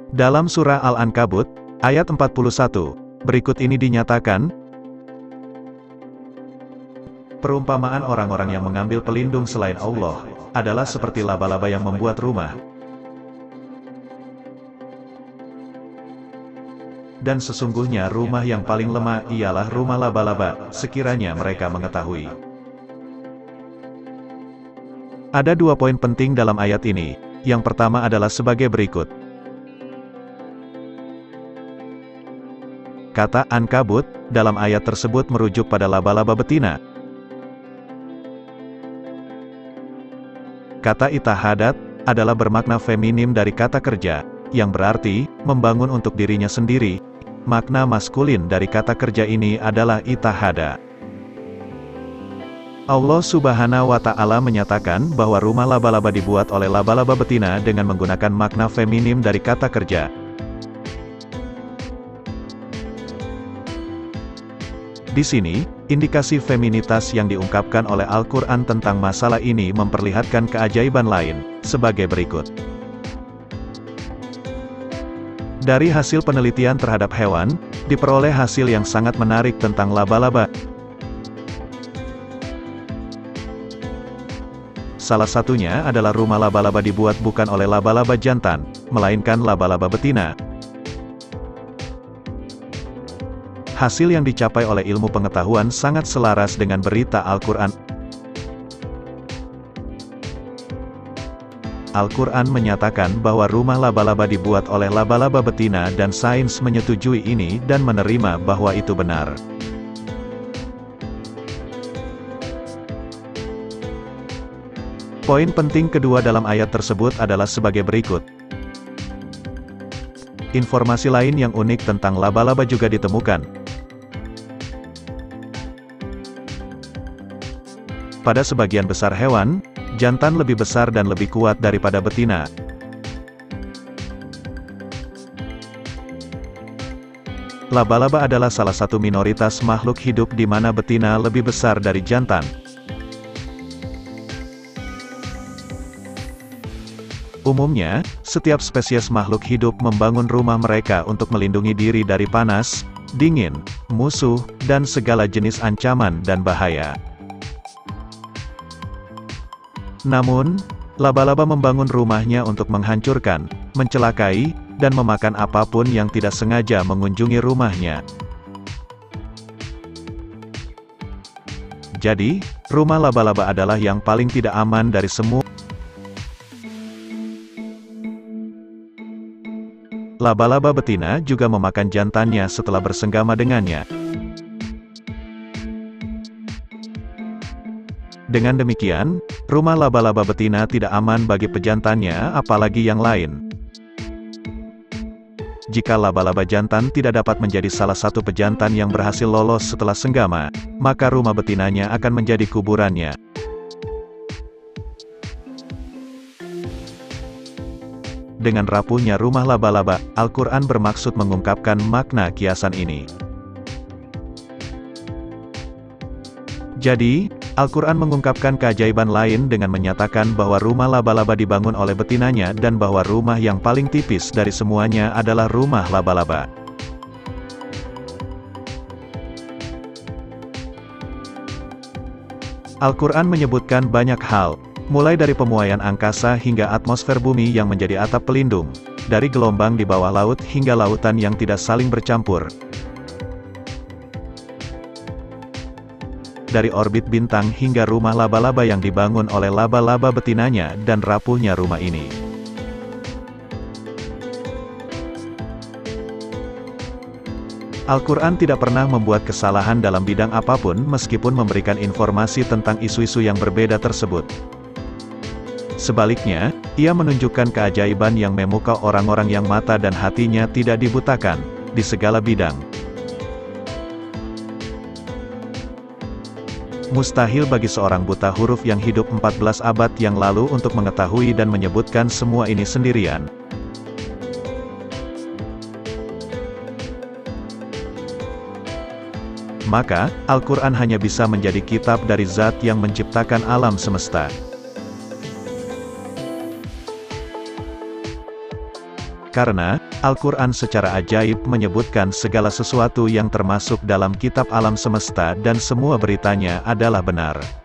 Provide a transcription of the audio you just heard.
Dalam surah Al-Ankabut, ayat 41, berikut ini dinyatakan, perumpamaan orang-orang yang mengambil pelindung selain Allah, adalah seperti laba-laba yang membuat rumah. Dan sesungguhnya rumah yang paling lemah ialah rumah laba-laba, sekiranya mereka mengetahui. Ada 2 poin penting dalam ayat ini. Yang pertama adalah sebagai berikut. Kata Ankabut dalam ayat tersebut merujuk pada laba-laba betina. Kata itahadat adalah bermakna feminim dari kata kerja, yang berarti membangun untuk dirinya sendiri. Makna maskulin dari kata kerja ini adalah itahada. Allah Subhanahu wa Ta'ala menyatakan bahwa rumah laba-laba dibuat oleh laba-laba betina dengan menggunakan makna feminim dari kata kerja. Di sini, indikasi feminitas yang diungkapkan oleh Al-Quran tentang masalah ini memperlihatkan keajaiban lain, sebagai berikut. Dari hasil penelitian terhadap hewan, diperoleh hasil yang sangat menarik tentang laba-laba. Salah satunya adalah rumah laba-laba dibuat bukan oleh laba-laba jantan, melainkan laba-laba betina. Hasil yang dicapai oleh ilmu pengetahuan sangat selaras dengan berita Al-Quran. Al-Quran menyatakan bahwa rumah laba-laba dibuat oleh laba-laba betina dan sains menyetujui ini dan menerima bahwa itu benar. Poin penting kedua dalam ayat tersebut adalah sebagai berikut. Informasi lain yang unik tentang laba-laba juga ditemukan. Pada sebagian besar hewan, jantan lebih besar dan lebih kuat daripada betina. Laba-laba adalah salah satu minoritas makhluk hidup di mana betina lebih besar dari jantan. Umumnya, setiap spesies makhluk hidup membangun rumah mereka untuk melindungi diri dari panas, dingin, musuh, dan segala jenis ancaman dan bahaya. Namun, laba-laba membangun rumahnya untuk menghancurkan, mencelakai, dan memakan apapun yang tidak sengaja mengunjungi rumahnya. Jadi, rumah laba-laba adalah yang paling tidak aman dari semua. Laba-laba betina juga memakan jantannya setelah bersenggama dengannya. Dengan demikian, rumah laba-laba betina tidak aman bagi pejantannya apalagi yang lain. Jika laba-laba jantan tidak dapat menjadi salah satu pejantan yang berhasil lolos setelah senggama, maka rumah betinanya akan menjadi kuburannya. Dengan rapuhnya rumah laba-laba, Al-Quran bermaksud mengungkapkan makna kiasan ini. Jadi, Al-Quran mengungkapkan keajaiban lain dengan menyatakan bahwa rumah laba-laba dibangun oleh betinanya dan bahwa rumah yang paling tipis dari semuanya adalah rumah laba-laba. Al-Quran menyebutkan banyak hal, mulai dari pemuaian angkasa hingga atmosfer bumi yang menjadi atap pelindung, dari gelombang di bawah laut hingga lautan yang tidak saling bercampur, dari orbit bintang hingga rumah laba-laba yang dibangun oleh laba-laba betinanya dan rapuhnya rumah ini. Al-Quran tidak pernah membuat kesalahan dalam bidang apapun meskipun memberikan informasi tentang isu-isu yang berbeda tersebut. Sebaliknya, ia menunjukkan keajaiban yang memukau orang-orang yang mata dan hatinya tidak dibutakan, di segala bidang. Mustahil bagi seorang buta huruf yang hidup 14 abad yang lalu untuk mengetahui dan menyebutkan semua ini sendirian. Maka, Al-Quran hanya bisa menjadi kitab dari Zat yang menciptakan alam semesta. Karena, Al-Quran secara ajaib menyebutkan segala sesuatu yang termasuk dalam kitab alam semesta dan semua beritanya adalah benar.